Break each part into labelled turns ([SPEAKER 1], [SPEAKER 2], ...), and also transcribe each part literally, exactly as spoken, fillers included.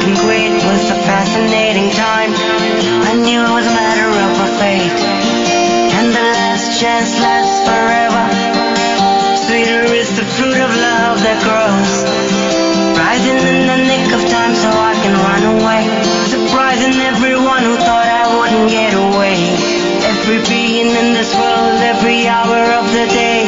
[SPEAKER 1] and great was a fascinating time. I knew it was a matter of a fate, and the last chance lasts forever. Sweeter is the fruit of love that grows, rising in the nick of time so I can run away, surprising everyone who thought I wouldn't get away. Every being in this world, every hour of the day.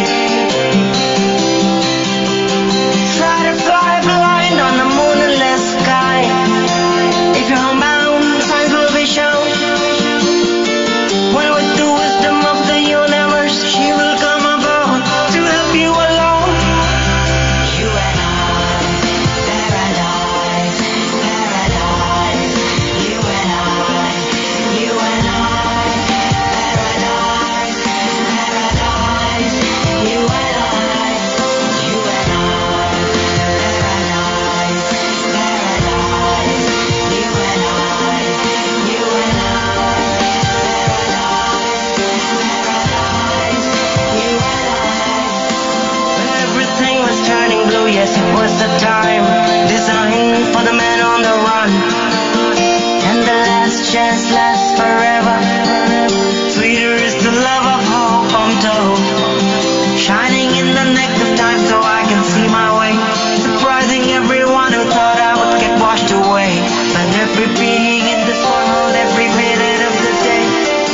[SPEAKER 1] Try to fly blind on the moonless sky. If you're homebound, signs will be shown. When with the wisdom of the universe, she will come about to help you along. You and I, paradise, paradise. You and I, you and I, paradise, paradise. You and I, you and I, paradise, paradise. You and I, you and I, paradise, paradise. You and I. When everything was turning blue, yes, it was the time designed for the man on the run, and the last chance lasts forever. Sweeter is the love of hope, I'm told, shining in the neck of time so I can see my way, surprising everyone who thought I would get washed away. But every being in this world, every minute of the day.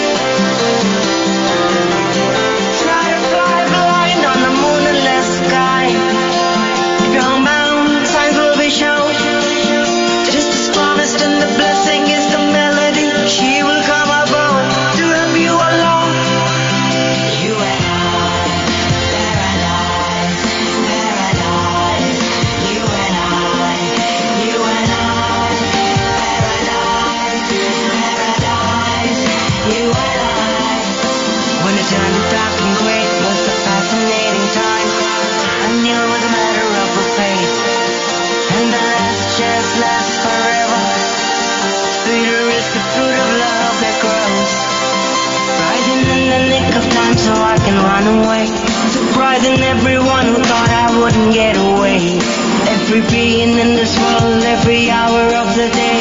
[SPEAKER 1] Try to fly blind on the moonless sky. If you're homebound, signs will be shown. Just as promised, and the blessing is the melody. She will come about to help you along. You and I, paradise, paradise. You and I, you and I, paradise, paradise. You and I. When it turned dark and great was a fascinating time. I knew it was a matter of a fate, and the last chance lasts forever. Sweeter is the fruit of love that grows, rising in the nick of time so I can run away, surprising everyone who thought I wouldn't get away. Every being in this world, every hour of the day.